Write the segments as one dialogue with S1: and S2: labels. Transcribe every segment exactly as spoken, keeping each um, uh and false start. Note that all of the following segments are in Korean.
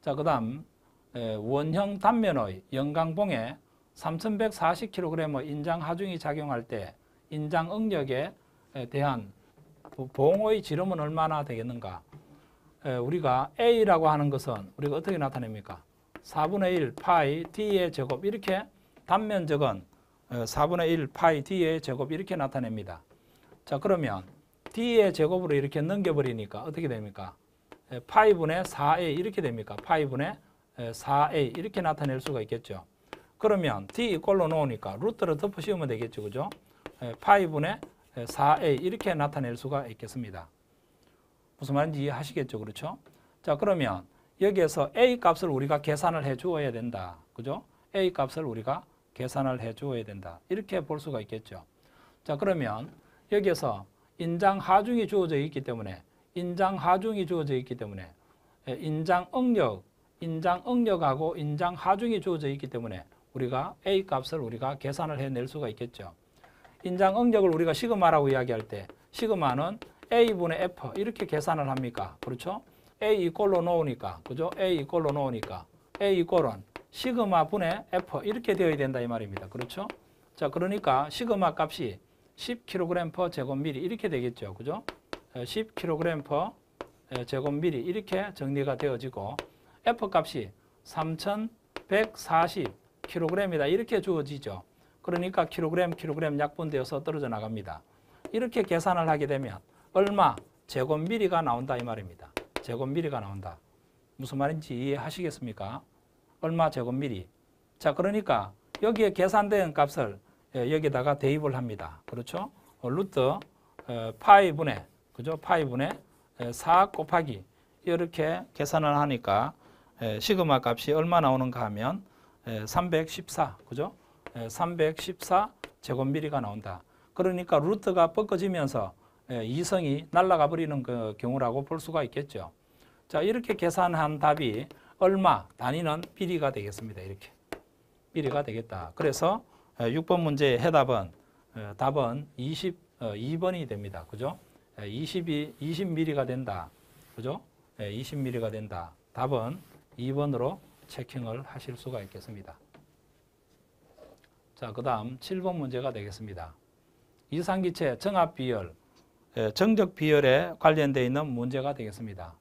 S1: 자, 그 다음 원형 단면의 영광봉에 삼천백사십 킬로그램의 인장 하중이 작용할 때 인장 응력에 대한 봉의 지름은 얼마나 되겠는가? 우리가 A라고 하는 것은 우리가 어떻게 나타냅니까? 사분의 일 파이 D의 제곱 이렇게 단면적은 사분의 일 파이 D의 제곱 이렇게 나타냅니다. 자, 그러면 D의 제곱으로 이렇게 넘겨버리니까 어떻게 됩니까? 파이분의 사 에이 이렇게 됩니까? 파이분의 사 에이 이렇게 나타낼 수가 있겠죠. 그러면 D 이꼴로 놓으니까 루트를 덮어 씌우면 되겠죠. 그죠? 파이분의 사 에이 이렇게 나타낼 수가 있겠습니다. 무슨 말인지 이해하시겠죠? 그렇죠? 자, 그러면 여기에서 A 값을 우리가 계산을 해 주어야 된다. 그죠? A 값을 우리가 계산을 해 주어야 된다. 이렇게 볼 수가 있겠죠. 자, 그러면 여기에서 인장 하중이 주어져 있기 때문에 인장 하중이 주어져 있기 때문에 인장 응력, 인장 응력하고 인장 하중이 주어져 있기 때문에 우리가 A 값을 우리가 계산을 해낼 수가 있겠죠. 인장 응력을 우리가 시그마라고 이야기할 때 시그마는 A분의 F 이렇게 계산을 합니까? 그렇죠? A 이꼴로 놓으니까, 그죠? A 이꼴로 놓으니까 A 이꼴은 시그마 분의 F 이렇게 되어야 된다 이 말입니다. 그렇죠? 자, 그러니까 시그마 값이 십 킬로그램 퍼 제곱미리 이렇게 되겠죠. 그죠? 십 킬로그램 퍼 제곱미리 이렇게 정리가 되어지고 F 값이 삼천백사십 킬로그램이다 이렇게 주어지죠. 그러니까 킬로그램 킬로그램 약분되어서 떨어져 나갑니다. 이렇게 계산을 하게 되면 얼마 제곱미리가 나온다 이 말입니다. 제곱미리가 나온다. 무슨 말인지 이해하시겠습니까? 얼마 제곱미리. 자, 그러니까 여기에 계산된 값을 여기다가 대입을 합니다. 그렇죠? 루트 파이분의 그죠? 파이분의 사 곱하기 이렇게 계산을 하니까 시그마 값이 얼마 나오는가 하면 삼백십사 그죠? 삼백십사 제곱미리가 나온다. 그러니까 루트가 꺾어지면서 이성이 날아가 버리는 그 경우라고 볼 수가 있겠죠. 자, 이렇게 계산한 답이 얼마 단위는 미리가 되겠습니다. 이렇게 미리가 되겠다. 그래서 육 번 문제의 해답은 답은 이십이 번이 됩니다. 그죠? 이십이, 이십 밀리미터가 된다. 그죠? 이십 밀리미터가 된다. 답은 이 번으로 체킹을 하실 수가 있겠습니다. 자, 그 다음 칠 번 문제가 되겠습니다. 이상기체 정합 비열, 정적 비열에 관련되어 있는 문제가 되겠습니다.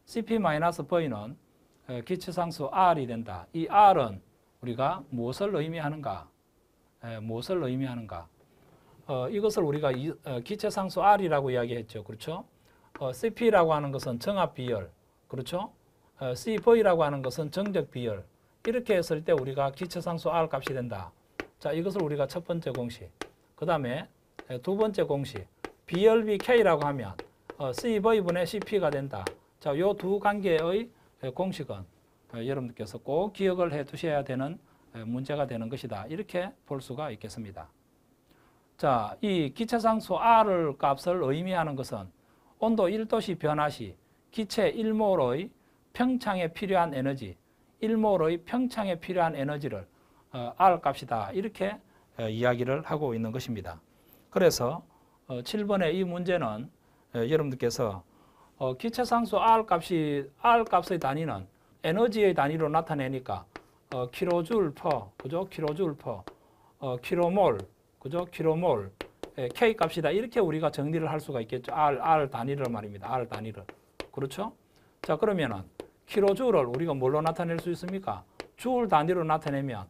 S1: 씨피-V는 기체상수 R이 된다. 이 R은 우리가 무엇을 의미하는가? 무엇을 의미하는가? 어, 이것을 우리가 이, 어, 기체상수 R이라고 이야기했죠. 그렇죠? 어, 씨피라고 하는 것은 정합 비열. 그렇죠? 어, 씨브이라고 하는 것은 정적 비열. 이렇게 했을 때 우리가 기체상수 R 값이 된다. 자, 이것을 우리가 첫 번째 공식. 그 다음에 두 번째 공식. 비열비 K라고 하면 어, 씨브이분의 씨피가 된다. 자, 이 두 관계의 공식은 어, 여러분들께서 꼭 기억을 해 두셔야 되는 문제가 되는 것이다. 이렇게 볼 수가 있겠습니다. 자, 이 기체상수 R 값을 의미하는 것은 온도 일 도씨 변화 시 기체 일 몰의 평창에 필요한 에너지, 일 몰의 평창에 필요한 에너지를 어, R 값이다. 이렇게 어, 이야기를 하고 있는 것입니다. 그래서 어, 칠 번의 이 문제는 어, 여러분들께서 어, 기체상수 R 값이 R 값의 단위는 에너지의 단위로 나타내니까 어, 킬로줄 퍼, 그죠? 킬로줄 퍼, 어, 킬로몰, 그죠? 킬로몰, 에, K 값이다. 이렇게 우리가 정리를 할 수가 있겠죠. R, R 단위를 말입니다. R 단위를. 그렇죠? 자, 그러면은 킬로줄을 우리가 뭘로 나타낼 수 있습니까? 줄 단위로 나타내면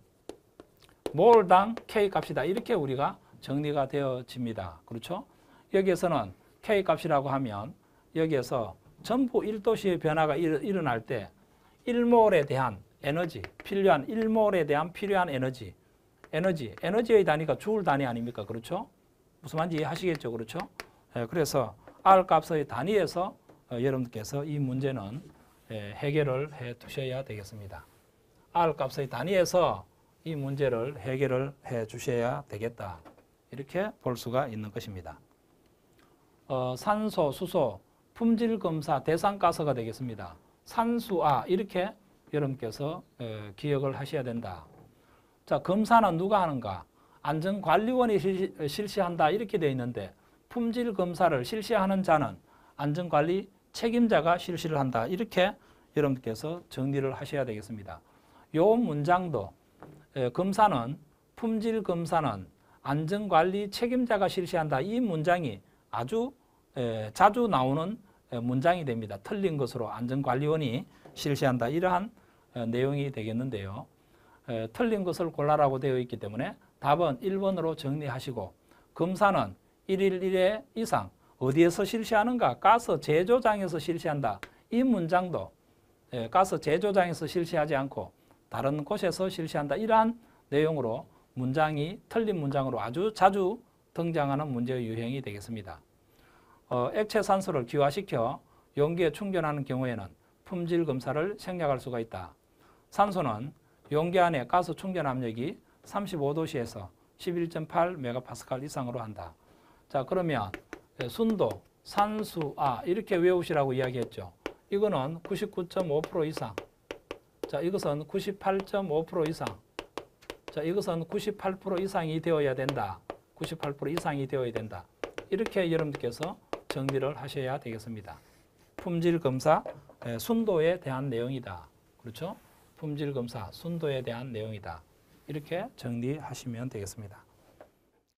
S1: 몰당 K 값이다. 이렇게 우리가 정리가 되어집니다. 그렇죠? 여기에서는 K 값이라고 하면 여기에서 전부 일 도씨의 변화가 일, 일어날 때 일 몰에 대한 에너지, 필요한 일 몰에 대한 필요한 에너지, 에너지, 에너지의 단위가 줄 단위 아닙니까? 그렇죠? 무슨 말인지 이해하시겠죠? 그렇죠? 예, 그래서 R 값의 단위에서 어, 여러분께서 이 문제는 예, 해결을 해 두셔야 되겠습니다. R 값의 단위에서 이 문제를 해결을 해 주셔야 되겠다. 이렇게 볼 수가 있는 것입니다. 어, 산소, 수소, 품질 검사 대상가스가 되겠습니다. 산수아 이렇게 여러분께서 에, 기억을 하셔야 된다. 자, 검사는 누가 하는가? 안전관리원이 실시, 실시한다 이렇게 되어 있는데 품질 검사를 실시하는 자는 안전관리 책임자가 실시를 한다 이렇게 여러분께서 정리를 하셔야 되겠습니다. 요 문장도 에, 검사는 품질 검사는 안전관리 책임자가 실시한다. 이 문장이 아주 에, 자주 나오는 에, 문장이 됩니다. 틀린 것으로 안전관리원이 실시한다. 이러한 에, 내용이 되겠는데요. 에, 틀린 것을 골라라고 되어 있기 때문에 답은 일 번으로 정리하시고 검사는 일일 일 회 이상 어디에서 실시하는가? 가스 제조장에서 실시한다. 이 문장도 에, 가스 제조장에서 실시하지 않고 다른 곳에서 실시한다. 이러한 내용으로 문장이 틀린 문장으로 아주 자주 등장하는 문제 유형이 되겠습니다. 어, 액체 산소를 기화시켜 용기에 충전하는 경우에는 품질 검사를 생략할 수가 있다. 산소는 용기 안에 가스 충전 압력이 삼십오 도씨에서 십일 점 팔 메가파스칼 이상으로 한다. 자, 그러면 순도, 산수아 이렇게 외우시라고 이야기했죠. 이거는 구십구 점 오 퍼센트 이상. 자, 이것은 구십팔 점 오 퍼센트 이상. 자, 이것은 구십팔 퍼센트 이상이 되어야 된다. 구십팔 퍼센트 이상이 되어야 된다. 이렇게 여러분들께서 정리를 하셔야 되겠습니다. 품질 검사 순도에 대한 내용이다. 그렇죠? 품질 검사 순도에 대한 내용이다. 이렇게 정리하시면 되겠습니다.